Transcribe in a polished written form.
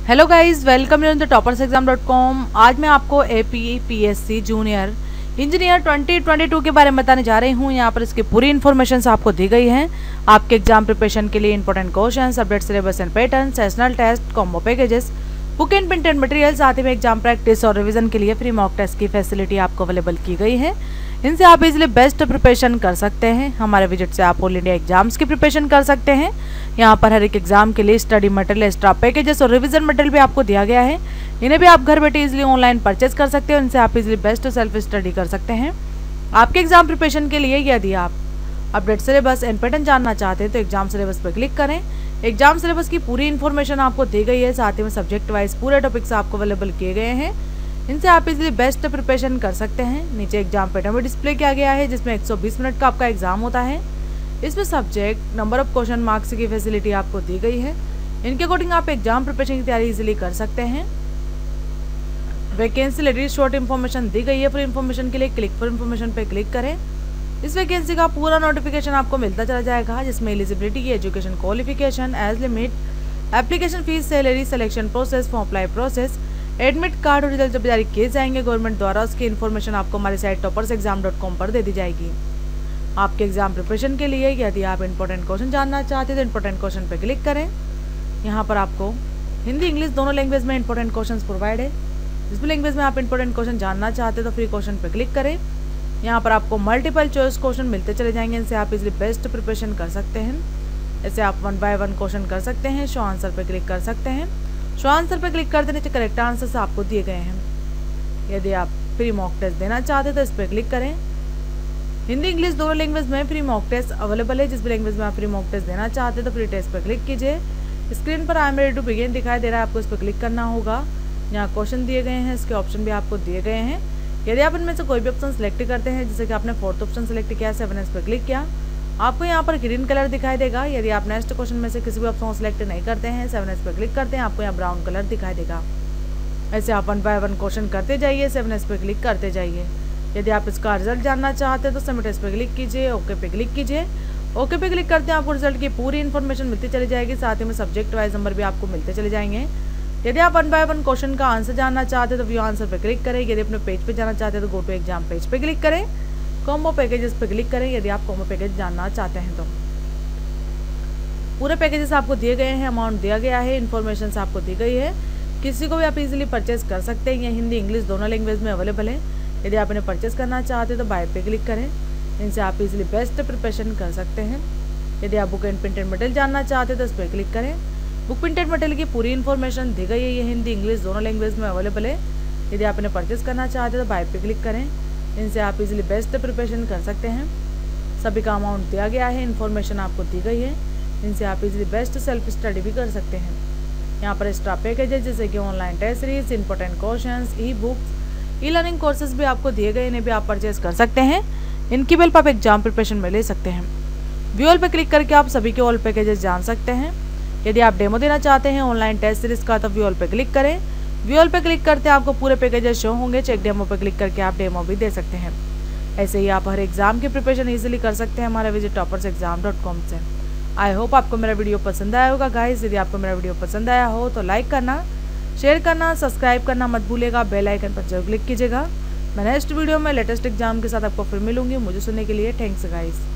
Hello guys, welcome in the toppersexam.com। आज मैं आपको APPSC जूनियर इंजीनियर 2022 के बारे में बताने जा रही हूँ। यहाँ पर इसकी पूरी इन्फॉर्मेशन आपको दी गई है। आपके एग्जाम प्रिपरेशन के लिए important question, update syllabus and pattern, sessional test, combo packages, book and printed material, साथ ही में एग्जाम प्रैक्टिस और रिवीजन के लिए फ्री मॉक टेस्ट की फैसिलिटी आपको अवेलेबल की गई है। इनसे आप इजीली बेस्ट प्रिपरेशन कर सकते हैं। हमारे विजिट से आप ऑल इंडिया एग्जाम्स की प्रिपरेशन कर सकते हैं। यहाँ पर हर एक एग्जाम के लिए स्टडी मटेरियल, एक्स्ट्रा पैकेजेस और रिवीजन मटेरियल भी आपको दिया गया है। इन्हें भी आप घर बैठे इजीली ऑनलाइन परचेज कर सकते हो। इनसे आप इजीली बेस्ट सेल्फ स्टडी कर सकते हैं। आपके एग्जाम प्रिपरेशन के लिए यदि आप अपडेट सिलेबस एंड पैटर्न जानना चाहते हैं तो एग्जाम सिलेबस पर क्लिक करें। एग्जाम सिलेबस की पूरी इन्फॉर्मेशन आपको दी गई है, साथ ही में सब्जेक्ट वाइज पूरे टॉपिक्स आपको अवेलेबल किए गए हैं। इनसे आप इजीली बेस्ट प्रिपरेशन कर सकते हैं। नीचे एग्जाम पैटर्न भी डिस्प्ले किया गया है, जिसमें 120 मिनट का आपका एग्जाम होता है। इसमें subject, number of question, marks की फैसिलिटी आपको दी गई है। इनके अकॉर्डिंग आप एग्जाम प्रिपरेशन की तैयारी इजीली कर सकते हैं। वैकेंसी रिलेटेड शॉर्ट इन्फॉर्मेशन दी गई है। फॉर इन्फॉर्मेशन के लिए क्लिक फॉर इन्फॉर्मेशन पे क्लिक करें। इस वैकेंसी का पूरा नोटिफिकेशन आपको मिलता चला जाएगा, जिसमें एलिजिबिलिटी की, education qualification, age limit, application fees, salary, selection process, form apply process, admit card और रिजल्ट जब जारी किए जाएंगे गवर्नमेंट द्वारा, उसकी इन्फॉर्मेशन आपको हमारी साइट toppersexam.com पर दे दी जाएगी। आपके एग्जाम प्रिपरेशन के लिए यदि आप इंपॉर्टेंट क्वेश्चन जानना चाहते हैं तो इंपॉर्टेंट क्वेश्चन पर क्लिक करें। यहाँ पर आपको हिंदी इंग्लिश दोनों लैंग्वेज में इंपॉर्टेंट क्वेश्चन प्रोवाइड है। जिस भी लैंग्वेज में आप इंपॉर्टेंट क्वेश्चन जानना चाहते हैं तो फ्री क्वेश्चन पर क्लिक करें। यहाँ पर आपको मल्टीपल चॉइस क्वेश्चन मिलते चले जाएंगे। इनसे आप इजीली बेस्ट प्रिपरेशन कर सकते हैं। ऐसे आप 1 बाय 1 क्वेश्चन कर सकते हैं। शो आंसर पर क्लिक कर सकते हैं। शो आंसर पर क्लिक करते नीचे करेक्ट आंसर्स आपको दिए गए हैं। यदि आप फ्री मॉक टेस्ट देना चाहते हैं तो इस पर क्लिक करें। हिंदी इंग्लिश दोनों लैंग्वेज में फ्री मॉक टेस्ट अवेलेबल है। जिस भी लैंग्वेज में आप फ्री मॉक टेस्ट देना चाहते हैं तो फ्री टेस्ट पर क्लिक कीजिए। स्क्रीन पर I am ready to begin दिखाई दे रहा है, आपको इस पर क्लिक करना होगा। यहाँ क्वेश्चन दिए गए हैं, इसके ऑप्शन भी आपको दिए गए हैं। यदि आप इनमें से कोई भी ऑप्शन सेलेक्ट करते हैं, जैसे कि आपने 4th ऑप्शन सेलेक्ट किया, 7S पर क्लिक किया, आपको यहाँ पर ग्रीन कलर दिखाई देगा। यदि आप नेक्स्ट क्वेश्चन में से किसी भी ऑप्शन को सिलेक्ट नहीं करते हैं, 7S पर क्लिक करते हैं, आपको यहाँ ब्राउन कलर दिखाई देगा। ऐसे आप 1 बाय 1 क्वेश्चन करते जाइए, 7S पर क्लिक करते जाइए। यदि आप इसका रिजल्ट जानना चाहते हैं तो सबमिट पर क्लिक कीजिए, ओके पे क्लिक कीजिए। ओके पे क्लिक करते हैं आपको रिजल्ट की पूरी इन्फॉर्मेशन मिलती चली जाएगी, साथ ही में सब्जेक्ट वाइज नंबर भी आपको मिलते चले जाएंगे। यदि आप 1 बाय 1 क्वेश्चन का आंसर जानना चाहते हैं तो व्यू आंसर पर क्लिक करें। यदि अपने पेज पे जाना चाहते हैं तो गो टू एग्जाम पेज पे क्लिक करें। कॉम्बो पैकेजेस पे क्लिक करें यदि आप कॉम्बो पैकेज जानना चाहते हैं तो। पूरे पैकेजेस आपको दिए गए हैं, अमाउंट दिया गया है, इन्फॉर्मेशन आपको दी गई है। किसी को भी आप इजीली परचेज कर सकते हैं। ये हिंदी इंग्लिश दोनों लैंग्वेज में अवेलेबल है। यदि आप इन्हें परचेज करना चाहते हैं तो बाय पे क्लिक करें। इनसे आप इजीली बेस्ट प्रिपरेशन कर सकते हैं। यदि आप बुक एंड प्रिंटेड मटेरियल जानना चाहते हैं तो इस पर क्लिक करें। बुक प्रिंटेड मटेरियल की पूरी इन्फॉर्मेशन दी गई है। ये हिंदी इंग्लिश दोनों लैंग्वेज में अवेलेबल है। यदि आप इन्हें परचेज करना चाहते हैं तो बाय पे क्लिक करें। इनसे आप इजीली बेस्ट प्रिपरेशन कर सकते हैं। सभी का अमाउंट दिया गया है, इन्फॉर्मेशन आपको दी गई है। इनसे आप इजीली बेस्ट सेल्फ स्टडी भी कर सकते हैं। यहाँ पर एक्स्ट्रा पैकेज है, जैसे कि online test series, important questions, e books, e learning courses भी आपको दिए गए, इन्हें भी आप परचेज कर सकते हैं। इनकी हेल्प आप एग्जाम प्रिपरेशन में ले सकते हैं। व्यू ऑल पे क्लिक करके आप सभी के ऑल पैकेजेस जान सकते हैं। यदि आप डेमो देना चाहते हैं ऑनलाइन टेस्ट सीरीज का तो व्यू ऑल पे क्लिक करें। व्यू ऑल पे क्लिक करते हैं आपको पूरे पैकेजेस शो होंगे। चेक डेमो पे क्लिक करके आप डेमो भी दे सकते हैं। ऐसे ही आप हर एग्जाम की प्रिपरेशन इजीली कर सकते हैं हमारे विजिट toppersexam.com से। आई होप आपको मेरा वीडियो पसंद आया होगा गाइस। यदि आपको मेरा वीडियो पसंद आया हो तो लाइक करना, शेयर करना, सब्सक्राइब करना मत भूलिएगा। बेल आइकन पर जरूर क्लिक कीजिएगा। मैं नेक्स्ट वीडियो में लेटेस्ट एग्जाम के साथ आपको फिर मिलूंगी। मुझे सुनने के लिए थैंक्स गाइस।